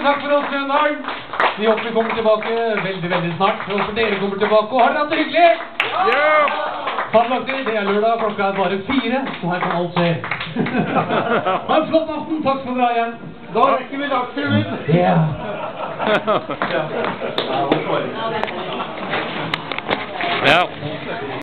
takk for oss, Mjøndalen. Vi håper vi kommer tilbake veldig snart. Vi håper dere kommer tilbake, og har dere hatt det hyggelig? Ja! Fadlaktig, det er lørdag, klokka er bare 4, så her kan alt skje. Ha en flott aften, takk for bra igjen. Da rekker vi dagsfilmen. Ja. Ja.